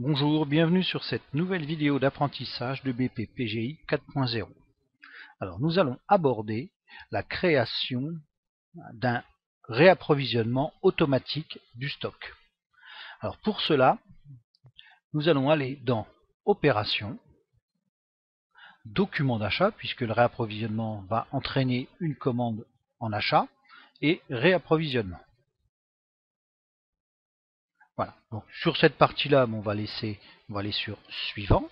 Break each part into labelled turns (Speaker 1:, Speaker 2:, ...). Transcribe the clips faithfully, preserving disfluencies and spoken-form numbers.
Speaker 1: Bonjour, bienvenue sur cette nouvelle vidéo d'apprentissage de B P P G I quatre point zéro. Alors nous allons aborder la création d'un réapprovisionnement automatique du stock. Alors pour cela, nous allons aller dans Opérations, Documents d'achat, puisque le réapprovisionnement va entraîner une commande en achat, et Réapprovisionnement. Voilà, donc sur cette partie-là, on va laisser, on va aller sur Suivant,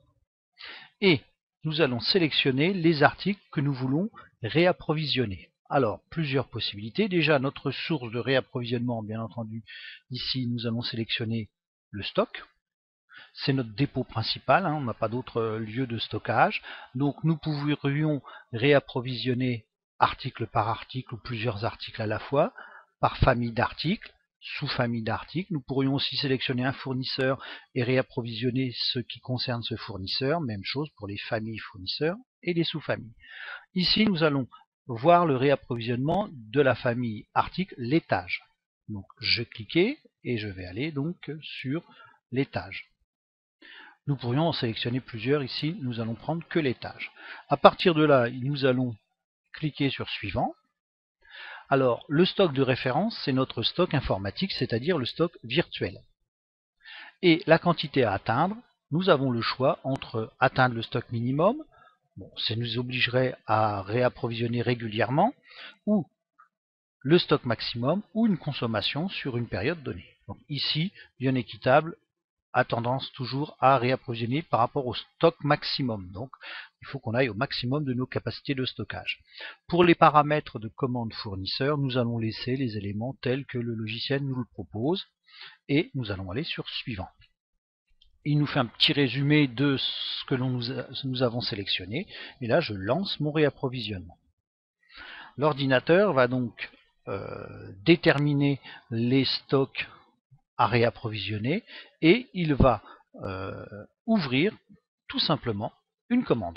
Speaker 1: et nous allons sélectionner les articles que nous voulons réapprovisionner. Alors, plusieurs possibilités. Déjà, notre source de réapprovisionnement, bien entendu, ici, nous allons sélectionner le stock. C'est notre dépôt principal, hein, on n'a pas d'autre lieu de stockage. Donc, nous pourrions réapprovisionner article par article ou plusieurs articles à la fois, par famille d'articles, sous-famille d'articles. Nous pourrions aussi sélectionner un fournisseur et réapprovisionner ce qui concerne ce fournisseur. Même chose pour les familles fournisseurs et les sous-familles. Ici, nous allons voir le réapprovisionnement de la famille article, l'étage. Donc, je vais cliquer et je vais aller donc sur l'étage. Nous pourrions en sélectionner plusieurs. Ici, nous allons prendre que l'étage. À partir de là, nous allons cliquer sur Suivant. Alors, le stock de référence, c'est notre stock informatique, c'est-à-dire le stock virtuel. Et la quantité à atteindre, nous avons le choix entre atteindre le stock minimum, bon, ça nous obligerait à réapprovisionner régulièrement, ou le stock maximum, ou une consommation sur une période donnée. Donc ici, bien équitable, a tendance toujours à réapprovisionner par rapport au stock maximum. Donc il faut qu'on aille au maximum de nos capacités de stockage. Pour les paramètres de commande fournisseur, nous allons laisser les éléments tels que le logiciel nous le propose et nous allons aller sur Suivant. Il nous fait un petit résumé de ce que nous, nous avons sélectionné et là je lance mon réapprovisionnement. L'ordinateur va donc euh, déterminer les stocks à réapprovisionner et il va euh, ouvrir tout simplement une commande.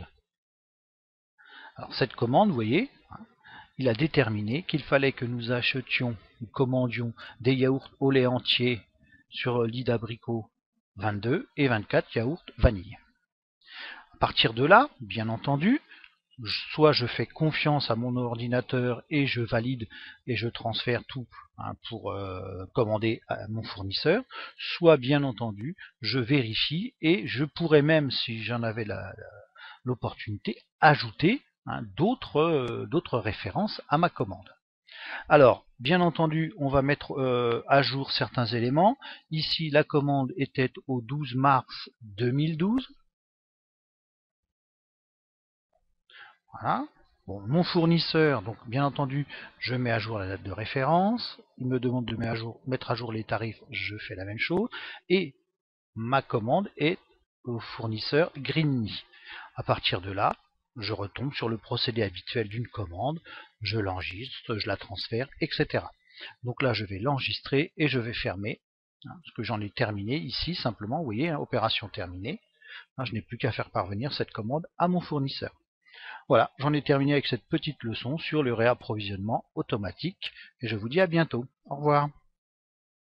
Speaker 1: Alors cette commande, vous voyez, il a déterminé qu'il fallait que nous achetions, nous commandions des yaourts au lait entier sur lit d'abricot vingt-deux et vingt-quatre yaourts vanille. À partir de là, bien entendu, soit je fais confiance à mon ordinateur et je valide et je transfère tout hein, pour euh, commander à mon fournisseur, soit bien entendu je vérifie et je pourrais même, si j'en avais l'opportunité, ajouter hein, d'autres euh, d'autres références à ma commande. Alors, bien entendu, on va mettre euh, à jour certains éléments. Ici, la commande était au douze mars deux mille douze. Voilà. Bon, mon fournisseur, donc bien entendu, je mets à jour la date de référence. Il me demande de mettre à jour, mettre à jour les tarifs, je fais la même chose. Et ma commande est au fournisseur Greenme. À partir de là, je retombe sur le procédé habituel d'une commande. Je l'enregistre, je la transfère, et cetera. Donc là, je vais l'enregistrer et je vais fermer, hein, parce que j'en ai terminé ici, simplement, vous voyez, hein, opération terminée. Hein, je n'ai plus qu'à faire parvenir cette commande à mon fournisseur. Voilà, j'en ai terminé avec cette petite leçon sur le réapprovisionnement automatique et je vous dis à bientôt. Au revoir.